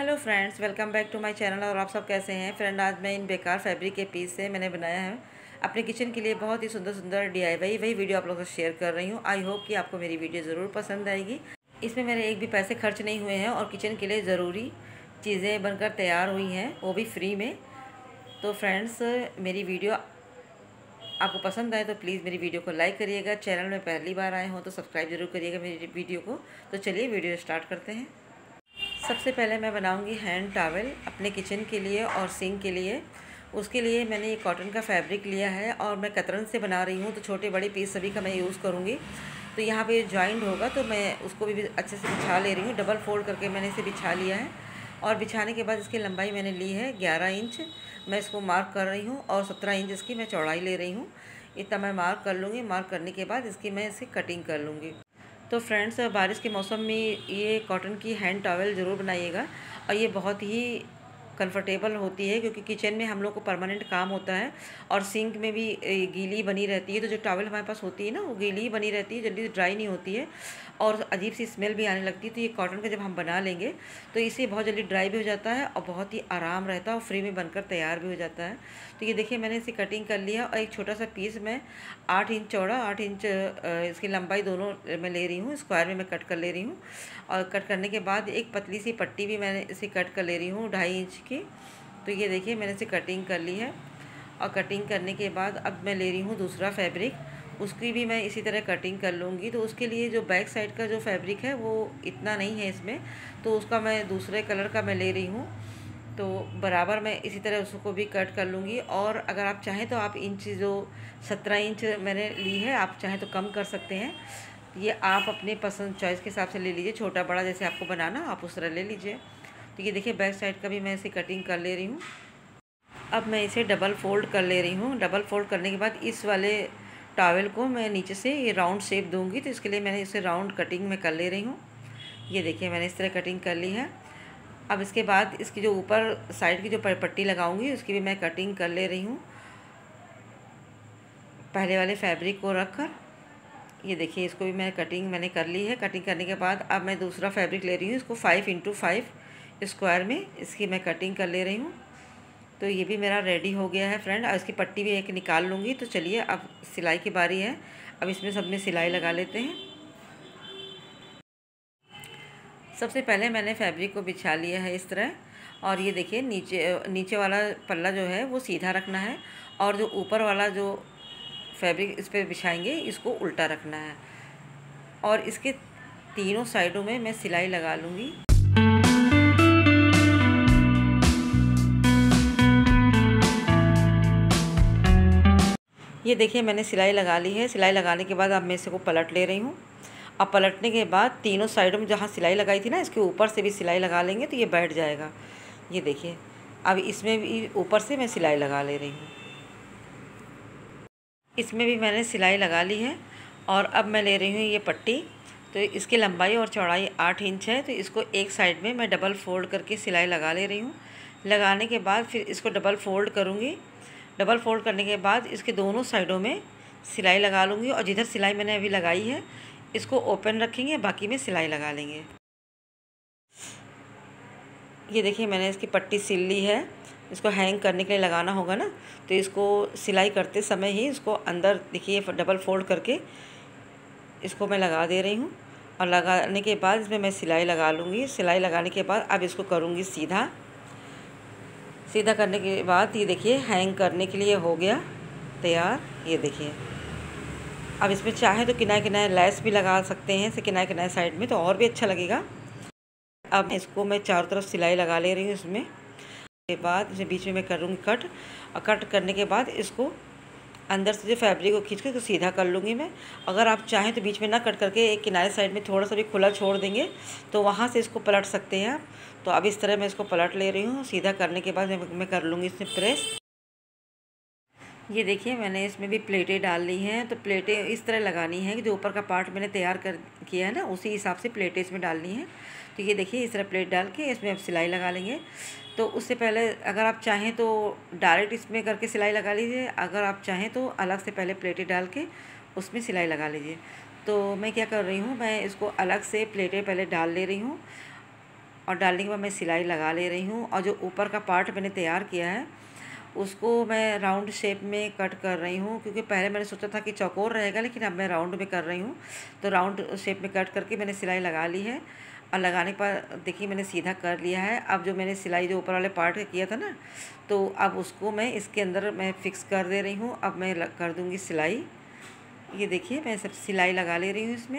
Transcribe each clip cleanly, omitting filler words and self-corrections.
Hello friends, welcome back to my channel. और आप सब कैसे हैं फ्रेंड। आज मैं इन बेकार फैब्रिक के पीस से मैंने बनाया है अपने किचन के लिए बहुत ही सुंदर सुंदर DIY। वही वीडियो आप लोगों से शेयर कर रही हूँ। आई होप कि आपको मेरी वीडियो ज़रूर पसंद आएगी। इसमें मेरे एक भी पैसे खर्च नहीं हुए हैं और किचन के लिए ज़रूरी चीज़ें बनकर तैयार हुई हैं, वो भी फ्री में। तो फ्रेंड्स, मेरी वीडियो आपको पसंद आए तो प्लीज़ मेरी वीडियो को लाइक करिएगा। चैनल में पहली बार आए हों तो सब्सक्राइब जरूर करिएगा मेरी वीडियो को। तो चलिए वीडियो स्टार्ट करते हैं। सबसे पहले मैं बनाऊंगी हैंड टॉवेल अपने किचन के लिए और सिंक के लिए। उसके लिए मैंने ये कॉटन का फैब्रिक लिया है और मैं कतरन से बना रही हूँ, तो छोटे बड़े पीस सभी का मैं यूज़ करूँगी। तो यहाँ पे जॉइंट होगा तो मैं उसको भी अच्छे से बिछा ले रही हूँ। डबल फोल्ड करके मैंने इसे बिछा लिया है और बिछाने के बाद इसकी लंबाई मैंने ली है 11 इंच। मैं इसको मार्क कर रही हूँ और 17 इंच इसकी मैं चौड़ाई ले रही हूँ। इतना मैं मार्क कर लूँगी। मार्क करने के बाद इसकी मैं इसे कटिंग कर लूँगी। तो फ्रेंड्स, बारिश के मौसम में ये कॉटन की हैंड टॉवेल ज़रूर बनाइएगा और ये बहुत ही कंफर्टेबल होती है, क्योंकि किचन में हम लोग को परमानेंट काम होता है और सिंक में भी गीली बनी रहती है। तो जो टॉवेल हमारे पास होती है ना, वो गीली ही बनी रहती है, जल्दी ड्राई नहीं होती है और अजीब सी स्मेल भी आने लगती है। तो ये कॉटन का जब हम बना लेंगे तो इससे बहुत जल्दी ड्राई भी हो जाता है और बहुत ही आराम रहता है और फ्री में बनकर तैयार भी हो जाता है। तो ये देखिए, मैंने इसे कटिंग कर लिया और एक छोटा सा पीस मैं 8 इंच चौड़ा 8 इंच इसकी लंबाई दोनों मैं ले रही हूँ। स्क्वायर में मैं कट कर ले रही हूँ और कट करने के बाद एक पतली सी पट्टी भी मैंने इसे कट कर ले रही हूँ 2.5 इंच की। तो ये देखिए, मैंने इसे कटिंग कर ली है और कटिंग करने के बाद अब मैं ले रही हूँ दूसरा फैब्रिक। उसकी भी मैं इसी तरह कटिंग कर लूँगी। तो उसके लिए जो बैक साइड का जो फैब्रिक है वो इतना नहीं है इसमें, तो उसका मैं दूसरे कलर का मैं ले रही हूँ। तो बराबर मैं इसी तरह उसको भी कट कर लूँगी। और अगर आप चाहें तो आप इंच जो 17 इंच मैंने ली है, आप चाहें तो कम कर सकते हैं। ये आप अपने पसंद चॉइस के हिसाब से ले लीजिए, छोटा बड़ा जैसे आपको बनाना आप उस तरह ले लीजिए। तो ये देखिए, बैक साइड का भी मैं इसे कटिंग कर ले रही हूँ। अब मैं इसे डबल फोल्ड कर ले रही हूँ। डबल फोल्ड करने के बाद इस वाले टॉवेल को मैं नीचे से ये राउंड शेप दूँगी, तो इसके लिए मैंने इसे राउंड कटिंग में कर ले रही हूँ। ये देखिए, मैंने इस तरह कटिंग कर ली है। अब इसके बाद इसकी जो ऊपर साइड की जो पट्टी लगाऊंगी उसकी भी मैं कटिंग कर ले रही हूँ पहले वाले फैब्रिक को रखकर। ये देखिए, इसको भी मैं कटिंग मैंने कर ली है। कटिंग करने के बाद अब मैं दूसरा फैब्रिक ले रही हूँ, इसको 5 × 5 स्क्वायर में इसकी मैं कटिंग कर ले रही हूँ। तो ये भी मेरा रेडी हो गया है फ्रेंड। और इसकी पट्टी भी एक निकाल लूँगी। तो चलिए, अब सिलाई की बारी है। अब इसमें सब में सिलाई लगा लेते हैं। सबसे पहले मैंने फैब्रिक को बिछा लिया है इस तरह। और ये देखिए, नीचे वाला पल्ला जो है वो सीधा रखना है और जो ऊपर वाला जो फैब्रिक इस पर बिछाएंगे इसको उल्टा रखना है। और इसके तीनों साइडों में मैं सिलाई लगा लूँगी। ये देखिए, मैंने सिलाई लगा ली है। सिलाई लगाने के बाद अब मैं इसको पलट ले रही हूँ। अब पलटने के बाद तीनों साइडों में जहाँ सिलाई लगाई थी ना, इसके ऊपर से भी सिलाई लगा लेंगे तो ये बैठ जाएगा। ये देखिए, अब इसमें भी ऊपर से मैं सिलाई लगा ले रही हूँ। इसमें भी मैंने सिलाई लगा ली है। और अब मैं ले रही हूँ ये पट्टी। तो इसकी लंबाई और चौड़ाई 8 इंच है। तो इसको एक साइड में मैं डबल फोल्ड करके सिलाई लगा ले रही हूँ। लगाने के बाद फिर इसको डबल फोल्ड करूँगी। डबल फोल्ड करने के बाद इसके दोनों साइडों में सिलाई लगा लूँगी और जिधर सिलाई मैंने अभी लगाई है इसको ओपन रखेंगे, बाकी में सिलाई लगा लेंगे। ये देखिए, मैंने इसकी पट्टी सिल ली है। इसको हैंग करने के लिए लगाना होगा ना, तो इसको सिलाई करते समय ही इसको अंदर देखिए डबल फोल्ड करके इसको मैं लगा दे रही हूँ। और लगाने के बाद इसमें मैं सिलाई लगा लूँगी। सिलाई लगाने के बाद अब इसको करूँगी सीधा। सीधा करने के बाद ये देखिए, हैंग करने के लिए हो गया तैयार। ये देखिए, अब इसमें चाहे तो किनारे किनारे लेस भी लगा सकते हैं, इसे किनारे किनारे साइड में, तो और भी अच्छा लगेगा। अब इसको मैं चारों तरफ सिलाई लगा ले रही हूँ। इसमें के बाद इसे बीच में मैं करूँगी कट। और कट करने के बाद इसको अंदर से जो फैब्रिक को खींच कर इसको सीधा कर लूँगी मैं। अगर आप चाहें तो बीच में ना कट करके एक किनारे साइड में थोड़ा सा भी खुला छोड़ देंगे तो वहाँ से इसको पलट सकते हैं आप। तो अब इस तरह मैं इसको पलट ले रही हूँ। सीधा करने के बाद मैं कर लूँगी इसमें प्रेस। ये देखिए, मैंने इसमें भी प्लेटें डाल ली हैं। तो प्लेटें इस तरह लगानी है कि जो ऊपर का पार्ट मैंने तैयार कर किया है ना, उसी हिसाब से प्लेटें इसमें डालनी है। तो ये देखिए, इस तरह प्लेट डाल के इसमें अब सिलाई लगा लेंगे। तो उससे पहले अगर आप चाहें तो डायरेक्ट इसमें करके सिलाई लगा लीजिए। अगर आप चाहें तो अलग से पहले प्लेटें डाल के उसमें सिलाई लगा लीजिए। तो मैं क्या कर रही हूँ, मैं इसको अलग से प्लेटें पहले डाल ले रही हूँ और डालने के बाद मैं सिलाई लगा ले रही हूँ। और जो ऊपर का पार्ट मैंने तैयार किया है उसको मैं राउंड शेप में कट कर रही हूँ, क्योंकि पहले मैंने सोचा था कि चौकोर रहेगा, लेकिन अब मैं राउंड में कर रही हूँ। तो राउंड शेप में कट करके मैंने सिलाई लगा ली है। और लगाने के बाद देखिए मैंने सीधा कर लिया है। अब जो मैंने सिलाई जो ऊपर वाले पार्ट का किया था ना, तो अब उसको मैं इसके अंदर मैं फिक्स कर दे रही हूँ। अब मैं कर दूँगी सिलाई। ये देखिए मैं सब सिलाई लगा ले रही हूँ इसमें।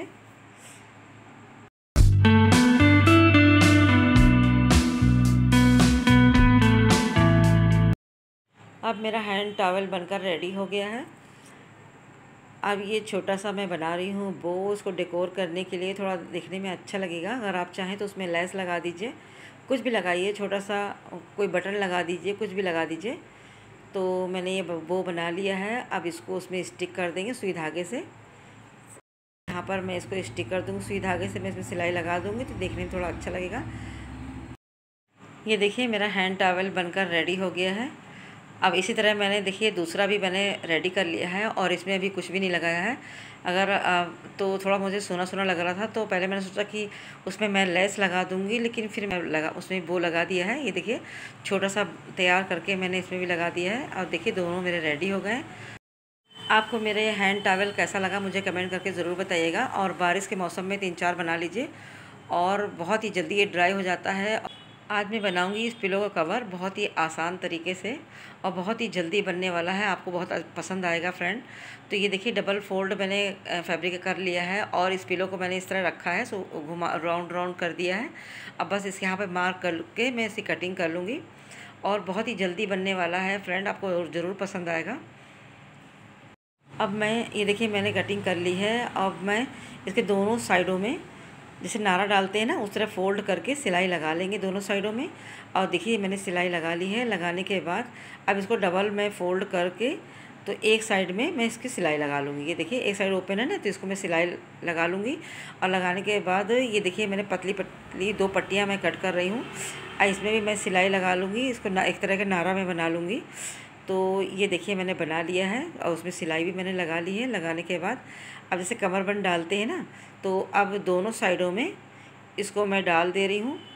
अब मेरा हैंड टॉवल बनकर रेडी हो गया है। अब ये छोटा सा मैं बना रही हूँ बो, उसको डेकोर करने के लिए थोड़ा देखने में अच्छा लगेगा। अगर आप चाहें तो उसमें लेस लगा दीजिए, कुछ भी लगाइए, छोटा सा कोई बटन लगा दीजिए, कुछ भी लगा दीजिए। तो मैंने ये बो बना लिया है। अब इसको उसमें स्टिक कर देंगे सुई धागे से। यहाँ पर मैं इसको स्टिक कर दूँगी सुई धागे से, मैं इसमें सिलाई लगा दूँगी तो देखने में थोड़ा अच्छा लगेगा। ये देखिए मेरा हैंड टॉवल बनकर रेडी हो गया है। अब इसी तरह मैंने देखिए दूसरा भी मैंने रेडी कर लिया है और इसमें अभी कुछ भी नहीं लगाया है। अगर तो थोड़ा मुझे सोना सोना लग रहा था, तो पहले मैंने सोचा कि उसमें मैं लेस लगा दूंगी, लेकिन फिर मैं उसमें वो लगा दिया है। ये देखिए छोटा सा तैयार करके मैंने इसमें भी लगा दिया है। और देखिए दोनों मेरे रेडी हो गए। आपको मेरे हैंड टॉवल कैसा लगा मुझे कमेंट करके ज़रूर बताइएगा। और बारिश के मौसम में 3-4 बना लीजिए और बहुत ही जल्दी ये ड्राई हो जाता है। आज मैं बनाऊंगी इस पिलो का कवर बहुत ही आसान तरीके से और बहुत ही जल्दी बनने वाला है, आपको बहुत पसंद आएगा फ्रेंड। तो ये देखिए डबल फोल्ड मैंने फैब्रिक कर लिया है और इस पिलो को मैंने इस तरह रखा है, सो घुमा राउंड राउंड कर दिया है। अब बस इसके यहाँ पे मार्क करके मैं इसकी कटिंग कर लूँगी और बहुत ही जल्दी बनने वाला है फ्रेंड, आपको ज़रूर पसंद आएगा। अब मैं ये देखिए मैंने कटिंग कर ली है। अब मैं इसके दोनों साइडों में जैसे नारा डालते हैं ना, उस तरह फ़ोल्ड करके सिलाई लगा लेंगे दोनों साइडों में। और देखिए मैंने सिलाई लगा ली है। लगाने के बाद अब इसको डबल में फ़ोल्ड करके तो एक साइड में मैं इसकी सिलाई लगा लूँगी। ये देखिए एक साइड ओपन है ना, तो इसको मैं सिलाई लगा लूँगी। और लगाने के बाद ये देखिए मैंने पतली पतली 2 पट्टियाँ मैं कट कर रही हूँ। इसमें भी मैं सिलाई लगा लूँगी, इसको एक तरह का नारा मैं बना लूँगी। तो ये देखिए मैंने बना लिया है और उसमें सिलाई भी मैंने लगा ली है। लगाने के बाद अब जैसे कमरबंद डालते हैं ना, तो अब दोनों साइडों में इसको मैं डाल दे रही हूँ।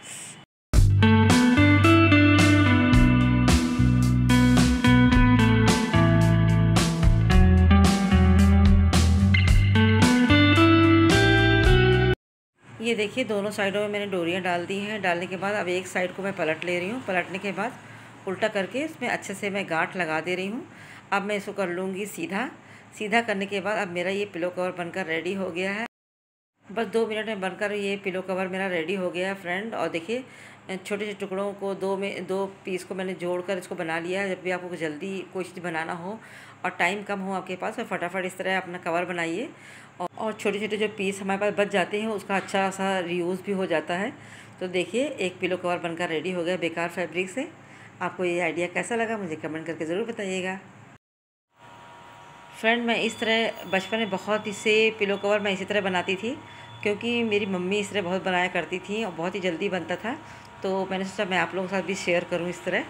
ये देखिए दोनों साइडों में मैंने डोरियाँ डाल दी हैं। डालने के बाद अब एक साइड को मैं पलट ले रही हूँ। पलटने के बाद उल्टा करके इसमें अच्छे से मैं गांठ लगा दे रही हूँ। अब मैं इसको कर लूँगी सीधा। सीधा करने के बाद अब मेरा ये पिलो कवर बनकर रेडी हो गया है। बस 2 मिनट में बनकर ये पिलो कवर मेरा रेडी हो गया है फ्रेंड। और देखिए छोटे छोटे टुकड़ों को 2 पीस को मैंने जोड़कर इसको बना लिया है। जब भी आपको जल्दी कोई चीज़ बनाना हो और टाइम कम हो आपके पास, और फटाफट इस तरह अपना कवर बनाइए। और छोटे छोटे जो पीस हमारे पास बच जाते हैं उसका अच्छा सा रीयूज़ भी हो जाता है। तो देखिए एक पिलो कवर बनकर रेडी हो गया बेकार फैब्रिक से। आपको ये आइडिया कैसा लगा मुझे कमेंट करके ज़रूर बताइएगा फ्रेंड। मैं इस तरह बचपन में बहुत ही से पिलो कवर मैं इसी तरह बनाती थी, क्योंकि मेरी मम्मी इस तरह बहुत बनाया करती थी और बहुत ही जल्दी बनता था। तो मैंने सोचा मैं आप लोगों के साथ भी शेयर करूं इस तरह।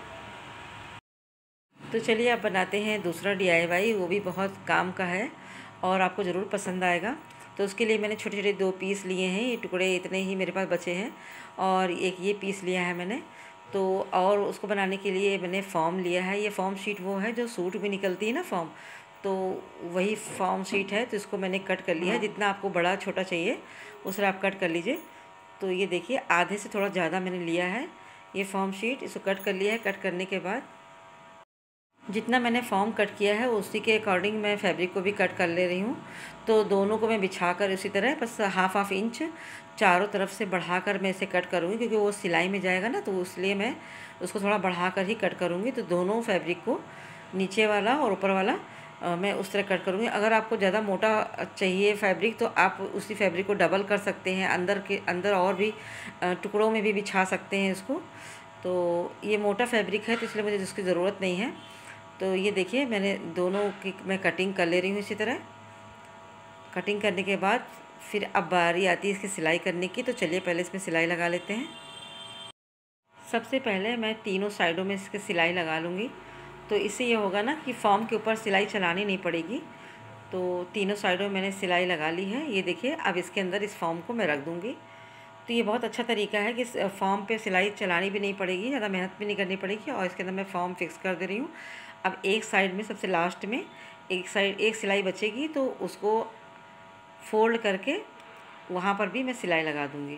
तो चलिए अब बनाते हैं दूसरा DIY, वो भी बहुत काम का है और आपको ज़रूर पसंद आएगा। तो उसके लिए मैंने छोटे छोटे 2 पीस लिए हैं। ये टुकड़े इतने ही मेरे पास बचे हैं और एक ये पीस लिया है मैंने। तो और उसको बनाने के लिए मैंने फॉर्म लिया है। ये फॉर्म शीट वो है जो सूट भी निकलती है ना फॉर्म, तो वही फॉर्म शीट है। तो इसको मैंने कट कर लिया है, जितना आपको बड़ा छोटा चाहिए उस तरह आप कट कर लीजिए। तो ये देखिए आधे से थोड़ा ज़्यादा मैंने लिया है ये फॉर्म शीट, इसको कट कर लिया है। कट करने के बाद जितना मैंने फॉर्म कट किया है उसी के अकॉर्डिंग मैं फैब्रिक को भी कट कर ले रही हूँ। तो दोनों को मैं बिछा कर उसी तरह बस हाफ इंच चारों तरफ से बढ़ाकर मैं इसे कट करूँगी, क्योंकि वो सिलाई में जाएगा ना, तो इसलिए मैं उसको थोड़ा बढ़ाकर ही कट करूँगी। तो दोनों फैब्रिक को नीचे वाला और ऊपर वाला मैं उस तरह कट करूँगी। अगर आपको ज़्यादा मोटा चाहिए फैब्रिक तो आप उसी फैब्रिक को डबल कर सकते हैं, अंदर और भी टुकड़ों में भी बिछा सकते हैं इसको। तो ये मोटा फैब्रिक है तो इसलिए मुझे इसकी ज़रूरत नहीं है। तो ये देखिए मैंने दोनों की मैं कटिंग कर ले रही हूँ इसी तरह। कटिंग करने के बाद फिर अब बारी आती है इसकी सिलाई करने की। तो चलिए पहले इसमें सिलाई लगा लेते हैं। सबसे पहले मैं तीनों साइडों में इसकी सिलाई लगा लूँगी। तो इससे ये होगा ना कि फॉर्म के ऊपर सिलाई चलानी नहीं पड़ेगी। तो तीनों साइडों में मैंने सिलाई लगा ली है। ये देखिए अब इसके अंदर इस फॉर्म को मैं रख दूँगी। तो तो ये बहुत अच्छा तरीका है कि फॉर्म पे सिलाई चलानी भी नहीं पड़ेगी, ज़्यादा मेहनत भी नहीं करनी पड़ेगी। और इसके अंदर मैं फॉर्म फिक्स कर दे रही हूँ। अब एक साइड में सबसे लास्ट में एक सिलाई बचेगी, तो उसको फोल्ड करके वहाँ पर भी मैं सिलाई लगा दूँगी।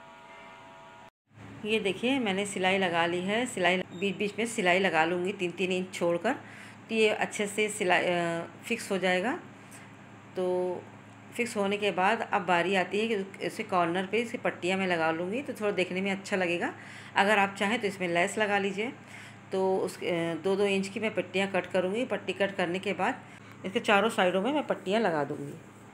ये देखिए मैंने सिलाई लगा ली है। सिलाई बीच बीच में सिलाई लगा लूँगी 3-3 इंच छोड़कर, तो ये अच्छे से सिलाई फिक्स हो जाएगा। तो फिक्स होने के बाद अब बारी आती है कि इसे कॉर्नर पे इसकी पट्टियाँ मैं लगा लूँगी, तो थोड़ा देखने में अच्छा लगेगा। अगर आप चाहें तो इसमें लेस लगा लीजिए। तो उस 2-2 इंच की मैं पट्टियाँ कट करूँगी। पट्टी कट करने के बाद इसके चारों साइडों में मैं पट्टियाँ लगा दूँगी।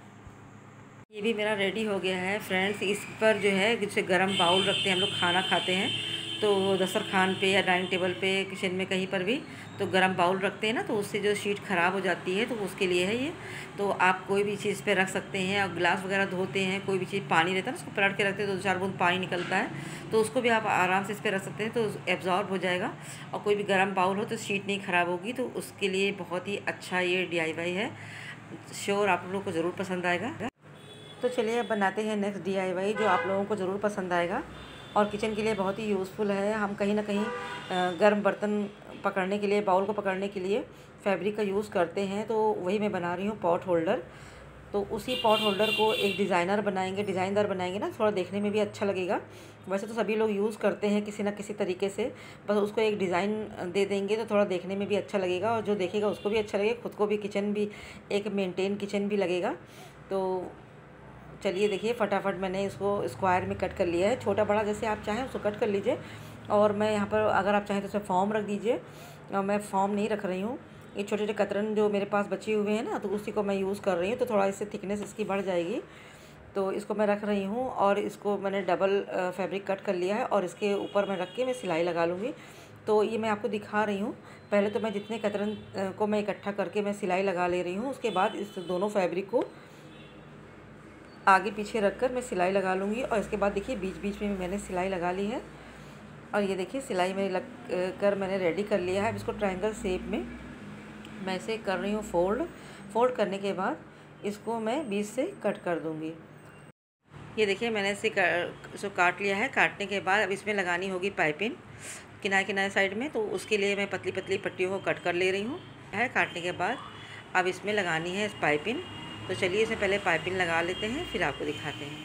ये भी मेरा रेडी हो गया है फ्रेंड्स। इस पर जो है जैसे गरम बाउल रखते हैं हम लोग, खाना खाते हैं तो दस्तरखान पे या डाइनिंग टेबल पे, किचन में कहीं पर भी तो गरम बाउल रखते हैं ना, तो उससे जो शीट ख़राब हो जाती है, तो उसके लिए है ये। तो आप कोई भी चीज़ पे रख सकते हैं। और गिलास वगैरह धोते हैं, कोई भी चीज़ पानी रहता है ना, उसको पलट के रखते हैं तो 2-4 बूंद पानी निकलता है, तो उसको भी आप आराम से इस पर रख सकते हैं, तो एब्जॉर्ब हो जाएगा। और कोई भी गर्म बाउल हो तो शीट नहीं ख़राब होगी। तो उसके लिए बहुत ही अच्छा ये DIY है। श्योर आप लोगों को ज़रूर पसंद आएगा। तो चलिए अब बनाते हैं नेक्स्ट DIY, जो आप लोगों को ज़रूर पसंद आएगा और किचन के लिए बहुत ही यूज़फुल है। हम कहीं ना कहीं गर्म बर्तन पकड़ने के लिए, बाउल को पकड़ने के लिए फैब्रिक का यूज़ करते हैं, तो वही मैं बना रही हूँ पॉट होल्डर। तो उसी पॉट होल्डर को एक डिज़ाइनदार बनाएंगे ना, थोड़ा देखने में भी अच्छा लगेगा। वैसे तो सभी लोग यूज़ करते हैं किसी ना किसी तरीके से, बस उसको एक डिज़ाइन दे देंगे तो थोड़ा देखने में भी अच्छा लगेगा, और जो देखेगा उसको भी अच्छा लगेगा, खुद को भी किचन भी एक मेंटेन किचन भी लगेगा। तो चलिए देखिए फटाफट मैंने इसको स्क्वायर में कट कर लिया है। छोटा बड़ा जैसे आप चाहें उसको कट कर लीजिए। और मैं यहाँ पर अगर आप चाहें तो उसमें फॉर्म रख दीजिए, और मैं फॉर्म नहीं रख रही हूँ। ये छोटे छोटे कतरन जो मेरे पास बचे हुए हैं ना, तो उसी को मैं यूज़ कर रही हूँ, तो थोड़ा इससे थिकनेस इसकी बढ़ जाएगी। तो इसको मैं रख रही हूँ, और इसको मैंने डबल फैब्रिक कट कर लिया है, और इसके ऊपर मैं रख के मैं सिलाई लगा लूँगी। तो ये मैं आपको दिखा रही हूँ। पहले तो मैं जितने कतरन को मैं इकट्ठा करके मैं सिलाई लगा ले रही हूँ, उसके बाद इस दोनों फैब्रिक को आगे पीछे रखकर मैं सिलाई लगा लूँगी। और इसके बाद देखिए बीच बीच में मैंने सिलाई लगा ली है, और ये देखिए सिलाई में लग कर मैंने रेडी कर लिया है। अब इसको ट्रायंगल शेप में मैं इसे कर रही हूँ फोल्ड करने के बाद इसको मैं बीच से कट कर दूँगी। ये देखिए मैंने इसे काट लिया है। काटने के बाद अब इसमें लगानी होगी पाइपिंग किनारे किनारे साइड में, तो उसके लिए मैं पतली पतली पट्टियों को कट कर ले रही हूँ। काटने के बाद अब इसमें लगानी है पाइपिंग। तो चलिए इसमें पहले पाइपिंग लगा लेते हैं, फिर आपको दिखाते हैं।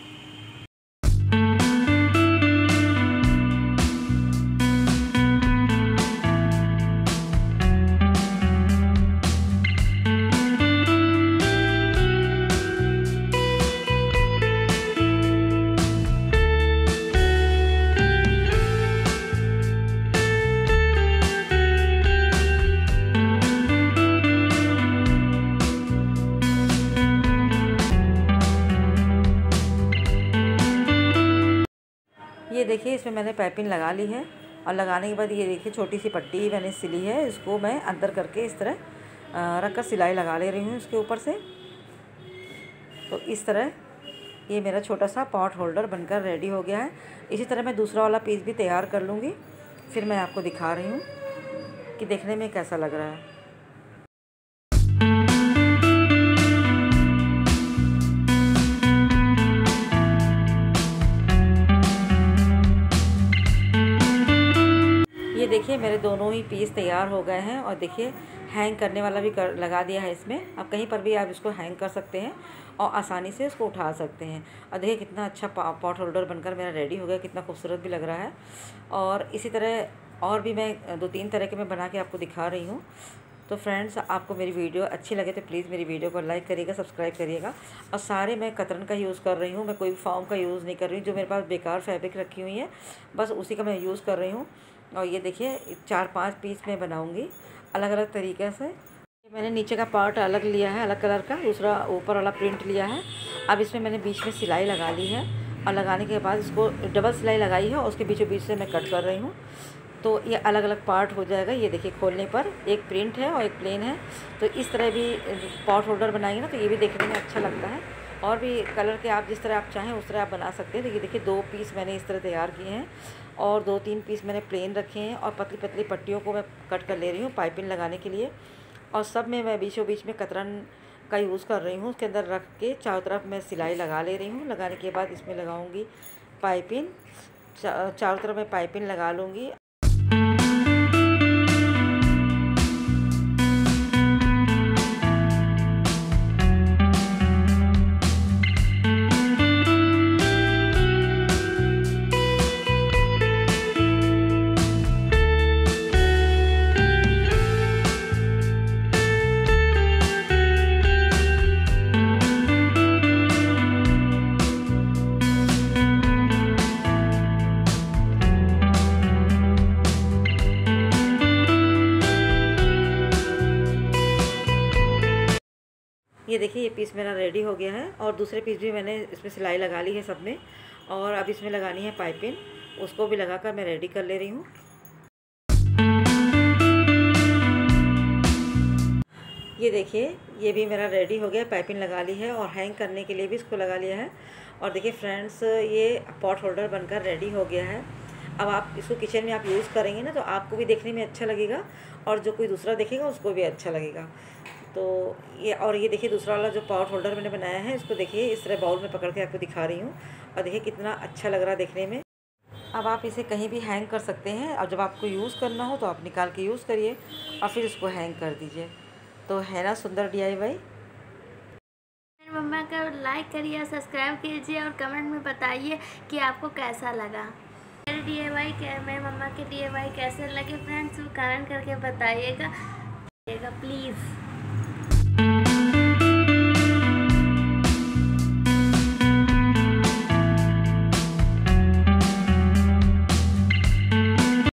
ये देखिए इसमें मैंने पाइपिंग लगा ली है, और लगाने के बाद ये देखिए छोटी सी पट्टी मैंने सिली है, इसको मैं अंदर करके इस तरह रख कर सिलाई लगा ले रही हूँ इसके ऊपर से। तो इस तरह ये मेरा छोटा सा पॉट होल्डर बनकर रेडी हो गया है। इसी तरह मैं दूसरा वाला पीस भी तैयार कर लूँगी, फिर मैं आपको दिखा रही हूँ कि देखने में कैसा लग रहा है। देखिए मेरे दोनों ही पीस तैयार हो गए हैं, और देखिए हैंग करने वाला भी लगा दिया है इसमें। अब कहीं पर भी आप इसको हैंग कर सकते हैं और आसानी से इसको उठा सकते हैं। और देखिए कितना अच्छा पॉट होल्डर बनकर मेरा रेडी हो गया, कितना खूबसूरत भी लग रहा है। और इसी तरह और भी मैं 2-3 तरह के मैं बना के आपको दिखा रही हूँ। तो फ्रेंड्स आपको मेरी वीडियो अच्छी लगे तो प्लीज़ मेरी वीडियो को लाइक करिएगा, सब्सक्राइब करिएगा। और सारे मैं कतरन का यूज़ कर रही हूँ, मैं कोई भी फॉर्म का यूज़ नहीं कर रही हूँ। जो मेरे पास बेकार फैब्रिक रखी हुई है बस उसी का मैं यूज़ कर रही हूँ। और ये देखिए 4-5 पीस मैं बनाऊँगी अलग अलग तरीके से। मैंने नीचे का पार्ट अलग लिया है, अलग कलर का, दूसरा ऊपर वाला प्रिंट लिया है। अब इसमें मैंने बीच में सिलाई लगा ली है, और लगाने के बाद इसको डबल सिलाई लगाई है, और उसके बीचों बीच से मैं कट कर रही हूँ। तो ये अलग अलग पार्ट हो जाएगा। ये देखिए खोलने पर एक प्रिंट है और एक प्लेन है। तो इस तरह भी पॉट होल्डर बनाएंगे ना, तो ये भी देखने में अच्छा लगता है। और भी कलर के आप जिस तरह आप चाहें उस तरह आप बना सकते हैं। तो ये देखिए 2 पीस मैंने इस तरह तैयार किए हैं, और 2-3 पीस मैंने प्लेन रखे हैं, और पतली पतली पट्टियों को मैं कट कर ले रही हूँ पाइपिंग लगाने के लिए। और सब में मैं बीचों बीच में कतरन का यूज़ कर रही हूँ, उसके अंदर रख के चारों तरफ मैं सिलाई लगा ले रही हूँ। लगाने के बाद इसमें लगाऊंगी पाइपिंग, चारों तरफ मैं पाइपिंग लगा लूँगी। ये देखिए ये पीस मेरा रेडी हो गया है और दूसरे पीस भी मैंने इसमें सिलाई लगा ली है सब में, और अब इसमें लगानी है पाइपिंग, उसको भी लगाकर मैं रेडी कर ले रही हूँ। ये देखिए ये भी मेरा रेडी हो गया, पाइपिंग लगा ली है और हैंग करने के लिए भी इसको लगा लिया है। और देखिए फ्रेंड्स, ये पॉट होल्डर बनकर रेडी हो गया है। अब आप इसको किचन में आप यूज़ करेंगे ना, तो आपको भी देखने में अच्छा लगेगा और जो कोई दूसरा देखेगा उसको भी अच्छा लगेगा। तो ये देखिए दूसरा वाला जो पॉट होल्डर मैंने बनाया है, इसको देखिए इस तरह बाउल में पकड़ के आपको दिखा रही हूँ, और देखिए कितना अच्छा लग रहा है देखने में। अब आप इसे कहीं भी हैंग कर सकते हैं, और जब आपको यूज़ करना हो तो आप निकाल के यूज़ करिए और फिर इसको हैंग कर दीजिए। तो है ना सुंदर DIY। मम्मा का लाइक करिए, सब्सक्राइब कीजिए और कमेंट में बताइए कि आपको कैसा लगा मेरे DIY। मेरे मम्मा के DIY कैसे लगे फ्रेंड्स, वो कमेंट करके बताइएगा प्लीज़।